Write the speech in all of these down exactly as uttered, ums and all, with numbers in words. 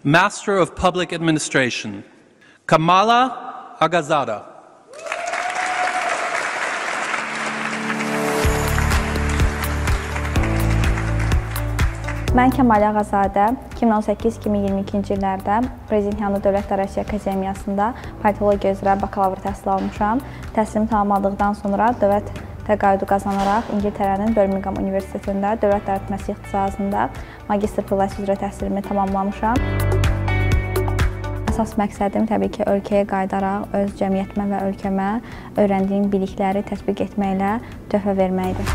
Master of Public Administration, Kamala Agazada. Mən Kəmal Ağazadə iki min on səkkiz iki min iyirmi ikinci illərdə Prezident yanında Dövlət Dərəcə Akademiyasında politologiya üzrə bakalavr təhsil almışam. Təhsilimi tamamladıqdan sonra dövlət təqaüdü qazanaraq İngiltərənin Birmingham Universitetində dövlət tərcüməsi ixtisasında magistr pilləsi üzrə təhsilimi tamamlamışam. Əsas məqsədim təbii ki, ölkəyə qayıdaraq öz cəmiyyətimə və ölkəmə öyrəndiyim bilikləri tətbiq etməklə töhfə verməkdir.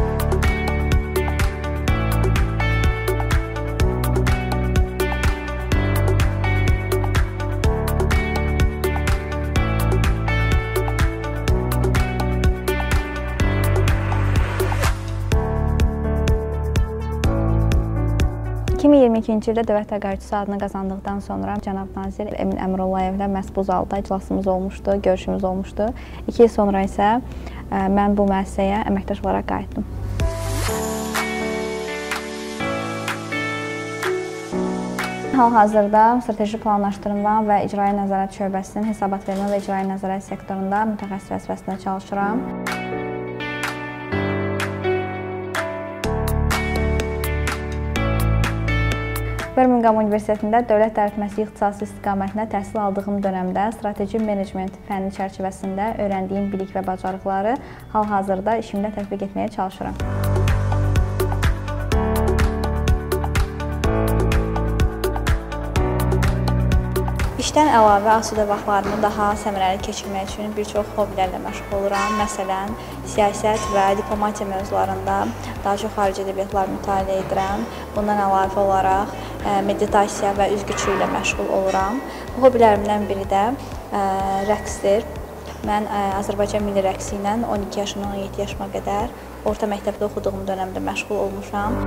iki min iyirmi ikinci ildə dövlət təqaüdçüsü adını qazandıqdan sonra cənab nazir Emin Əmirullayevlə məhz bu zalda iclasımız olmuşdu, görüşümüz olmuşdu. İki il sonra isə mən bu müəssisəyə əməkdaş olaraq qayıtdım. Hal-hazırda strateji planlaşdırma və icraiyyə nəzarət şöbəsinin hesabat vermə və icraiyyə nəzarət sektorunda mütəxəssis vəzifəsində çalışıram. Birmingham Universitetində dövlət tərcüməsi ixtisası istiqamətində təhsil aldığım dönəmdə strateji menecment fənni çərçivəsində öyrəndiyim bilik və bacarıqları hal-hazırda işimdə tətbiq etməyə çalışıram. İşdən əlavə asudə vaxtlarımı daha səmərəli keçirmək üçün bir çox hobbilərlə məşğul oluram. Məsələn, siyasət və diplomatiya mövzularında daha çox xarici ədəbiyyatlar mütaliə edirəm. Bundan əlavə olaraq meditasiya və üzgüçü ilə məşğul oluram. Bu hobbilərimdən biri də rəqsdir. Mən Azərbaycan milli rəqsi ilə on iki yaşımdan on yeddi yaşıma qədər orta məktəbdə oxuduğum dönəmdə məşğul olmuşam.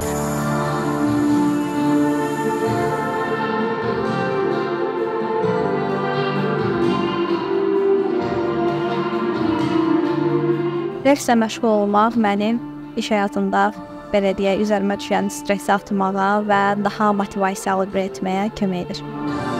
Rəqslə məşğul olmaq mənim iş həyatında belə deyək, üzərimə düşən stresi atmağa və daha motivasiyalı etməyə kömək edir.